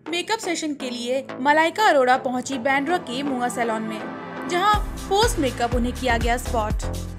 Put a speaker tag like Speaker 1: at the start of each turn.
Speaker 1: Makeup session के लिए मलाइका अरोड़ा पहुंची बांद्रा के मुआ सैलून में, जहां पोस्ट मेकअप उन्हें किया गया स्पॉट।